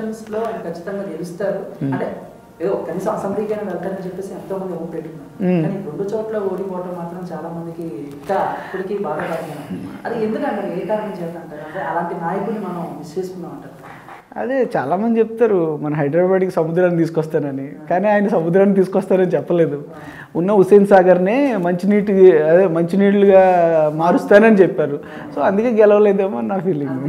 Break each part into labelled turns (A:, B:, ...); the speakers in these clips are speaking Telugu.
A: ఎలక్షన్స్లో ఆయన ఖచ్చితంగా గెలుస్తారు అంటే ఏదో కనీసం అసెంబ్లీకైనా వెళ్తారని చెప్పేసి ఎంతో మంది ఓటు పెట్టుకున్నారు. కానీ 2 చోట్ల ఓడిపోవటం మాత్రం చాలా మందికి ఇంకా ఇప్పటికీ బాధాకరమైన. అది ఎందుకంటారు, ఏ కారణం చేద్దాంటారు? అంటే అలాంటి నాయకుడిని మనం మిస్ చేసుకున్నాం అంటారు.
B: అదే చాలామంది చెప్తారు మన హైదరాబాద్కి సముద్రాన్ని తీసుకొస్తానని, కానీ ఆయన సముద్రాన్ని తీసుకొస్తారని చెప్పలేదు. ఉన్న హుస్సేన్ సాగర్నే మంచినీళ్ళుగా మారుస్తానని చెప్పారు. సో అందుకే గెలవలేదేమో నా ఫీలింగ్.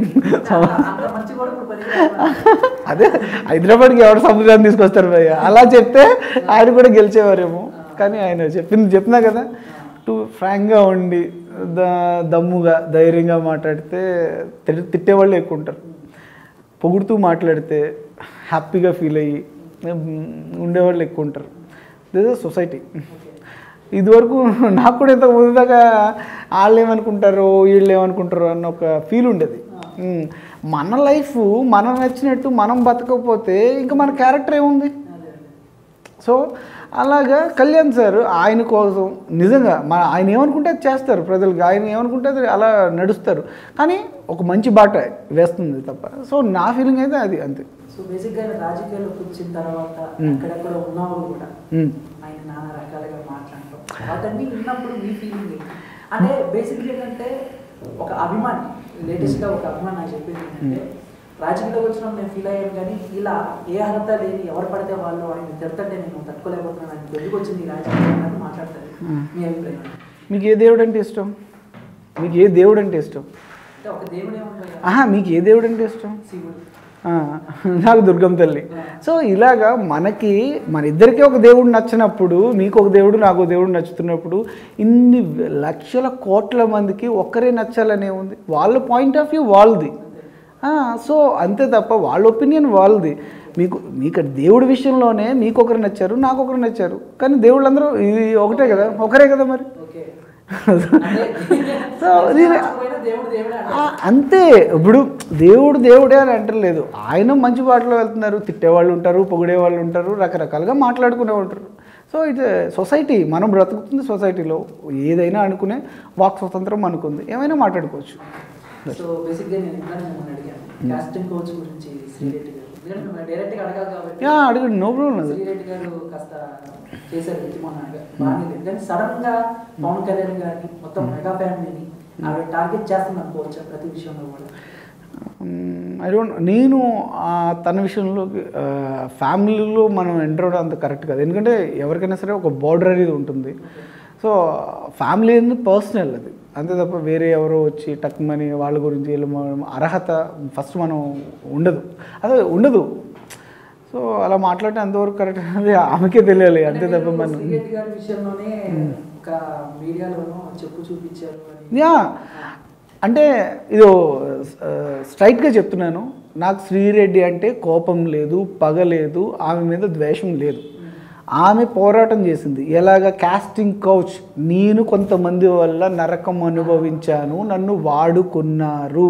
B: అదే హైదరాబాద్కి ఎవరు సముద్రాన్ని తీసుకొస్తారు భయ్య, అలా చెప్తే ఆయన కూడా గెలిచేవారేమో. కానీ ఆయన చెప్పినా కదా, ఫ్రాంక్గా ఉండి దమ్ముగా ధైర్యంగా మాట్లాడితే తిట్టేవాళ్ళు ఎక్కువ ఉంటారు. పొగుడుతూ మాట్లాడితే హ్యాపీగా ఫీల్ అయ్యి ఉండేవాళ్ళు ఎక్కువ ఉంటారు. This is society. ఇదివరకు నాకు కూడా ఇంతకు ముందు దాకా వాళ్ళు ఏమనుకుంటారో వీళ్ళు ఏమనుకుంటారో అన్న ఒక ఫీల్ ఉండేది. మన లైఫ్ మనం నచ్చినట్టు మనం బతకపోతే ఇంకా మన క్యారెక్టర్ ఏముంది? సో అలాగా కళ్యాణ్ సార్ ఆయన కోసం నిజంగా ఆయన ఏమనుకుంటే అది చేస్తారు ప్రజలకు, ఆయన ఏమనుకుంటే అది అలా నడుస్తారు. కానీ ఒక మంచి బాట వేస్తుంది తప్ప. సో నా ఫీలింగ్ అయితే అది అంతే.
A: సో బేసిక్గా రాజకీయాల్లోకి వచ్చిన తర్వాత అక్కడెక్కడ ఉన్నవాళ్ళు కూడా ఆయన నానా రకాలుగా మాట్లాడటం అవన్నీ విన్నప్పుడు మీ ఫీలింగ్ అంటే బేసిక్గా ఏంటంటే ఒక అభిమాని, లేటెస్ట్గా ఒక అభిమాని నాకు చెప్పింది ఏంటంటే రాజకీయాలకు వచ్చినప్పుడు నేను ఫీల్ అయ్యాను, కానీ ఇలా ఏ అర్హత లేని ఎవరు పడితే వాళ్ళు ఆయన తిడతంటే నేను తట్టుకోలేకపోతున్నాను, ఆయన ఎందుకు వచ్చింది రాజకీయాలు మాట్లాడతారు. మీ అభిప్రాయం?
B: మీకు ఏ దేవుడు అంటే ఇష్టం? మీకు ఏ దేవుడు అంటే ఇష్టం?
A: ఒక దేవుడు ఏమంటారు?
B: మీకు ఏ దేవుడు అంటే ఇష్టం?
A: శివుడు.
B: నాకు దుర్గం తల్లి. సో ఇలాగా మన ఇద్దరికీ ఒక దేవుడు నచ్చినప్పుడు, మీకు ఒక దేవుడు నాకు ఒక దేవుడు నచ్చుతున్నప్పుడు ఇన్ని లక్షల కోట్ల మందికి ఒక్కరే నచ్చాలనే ఉంది. వాళ్ళ పాయింట్ ఆఫ్ వ్యూ వాళ్ళది. సో అంతే తప్ప వాళ్ళ ఒపీనియన్ వాళ్ళది. మీకు దేవుడి విషయంలోనే మీకు ఒకరు నచ్చారు, నాకు ఒకరు నచ్చారు, కానీ దేవుళ్ళందరూ ఇది ఒకటే కదా, ఒకరే కదా మరి. సో అంతే. ఇప్పుడు దేవుడే అని అంటలేదు. ఆయన మంచి బాటలో వెళ్తున్నారు. తిట్టేవాళ్ళు ఉంటారు, పొగిడేవాళ్ళు ఉంటారు, రకరకాలుగా మాట్లాడుకునే ఉంటారు. So it's society. మనం బ్రతుకుతుంది సొసైటీలో. ఏదైనా అనుకునే వాక్ స్వతంత్రం అనుకుంది, ఏమైనా మాట్లాడుకోవచ్చు.
A: సో బేసిక్గా నేను మిమ్మల్ని అడిగాను కాస్టింగ్ కోచ్ గురించి శ్రీరెడ్డి గారు, ఎందుకంటే డైరెక్ట్గా అడగాలి కాబట్టి
B: అడగండి, నో ప్రాబ్లం.
A: శ్రీరెడ్డి గారు కాస్త చేశారు విద్యమానంగా బాగానే లేదు, కానీ సడన్ గా పవన్ కళ్యాణ్ గారిని మొత్తం మెగా ఫ్యామిలీని ఆవిడ టార్గెట్ చేస్తుంది అనుకోవచ్చు ప్రతి విషయంలో కూడా.
B: నేను తన విషయంలో ఫ్యామిలీలో మనం ఎంటర్ అవడం అంత కరెక్ట్ కాదు. ఎందుకంటే ఎవరికైనా సరే ఒక బార్డర్ అనేది ఉంటుంది. సో ఫ్యామిలీ అనేది పర్సనల్, అది అంతే తప్ప వేరే ఎవరో వచ్చి టక్మని వాళ్ళ గురించి అర్హత ఫస్ట్ మనం ఉండదు. సో అలా మాట్లాడితే అంతవరకు కరెక్ట్ అనేది ఆమెకే తెలియాలి, అంతే తప్ప మనం. అంటే ఇది స్ట్రైట్గా చెప్తున్నాను, నాకు శ్రీరెడ్డి అంటే కోపం లేదు, పగ లేదు, ఆమె మీద ద్వేషం లేదు. ఆమె పోరాటం చేసింది. ఎలాగ కాస్టింగ్ కౌచ్, నేను కొంతమంది వల్ల నరకం అనుభవించాను, నన్ను వాడుకున్నారు.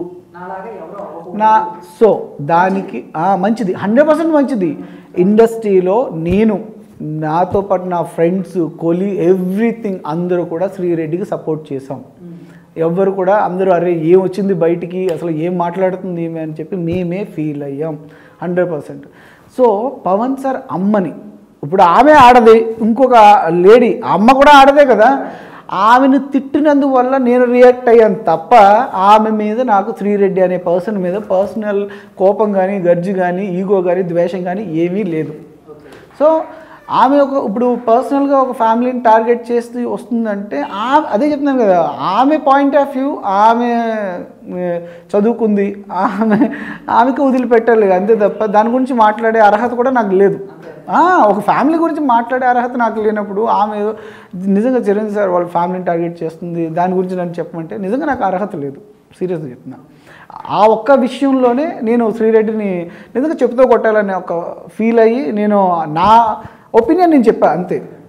B: సో దానికి మంచిది, 100% మంచిది. ఇండస్ట్రీలో నాతో పాటు నా ఫ్రెండ్స్, ఎవ్రీథింగ్ అందరూ కూడా శ్రీరెడ్డికి సపోర్ట్ చేసాం. ఎవ్వరు కూడా అందరూ అరే ఏం వచ్చింది బయటికి, అసలు ఏం మాట్లాడుతుంది ఏమి అని చెప్పి మేమే ఫీల్ అయ్యాం 100%. సో పవన్ సార్ అమ్మని, ఇప్పుడు ఆమె ఆడది, ఇంకొక లేడీ అమ్మ కూడా ఆడదే కదా, ఆమెను తిట్టినందువల్ల నేను రియాక్ట్ అయ్యాను తప్ప ఆమె మీద నాకు శ్రీరెడ్డి అనే పర్సన్ మీద పర్సనల్ కోపం కానీ, గర్జి కానీ, ఈగో కానీ, ద్వేషం కానీ ఏమీ లేదు. సో ఆమె ఇప్పుడు పర్సనల్గా ఒక ఫ్యామిలీని టార్గెట్ చేస్తూ వస్తుందంటే అదే చెప్తున్నాను కదా, ఆమె పాయింట్ ఆఫ్ వ్యూ, ఆమె చదువుకుంది, ఆమెకి వదిలిపెట్టాలి అంతే తప్ప దాని గురించి మాట్లాడే అర్హత కూడా నాకు లేదు. ఒక ఫ్యామిలీ గురించి మాట్లాడే అర్హత నాకు లేనప్పుడు ఆమె నిజంగా చిరంజీవి సార్ వాళ్ళ ఫ్యామిలీని టార్గెట్ చేస్తుంది, దాని గురించి నన్ను చెప్పమంటే నిజంగా నాకు అర్హత లేదు. సీరియస్గా చెప్తున్నా. ఆ ఒక్క విషయంలోనే నేను శ్రీరెడ్డిని నిజంగా చెప్పుతో కొట్టాలని ఒక ఫీల్ అయ్యి నేను నా ఒపీనియన్ నేను చెప్పాను అంతే.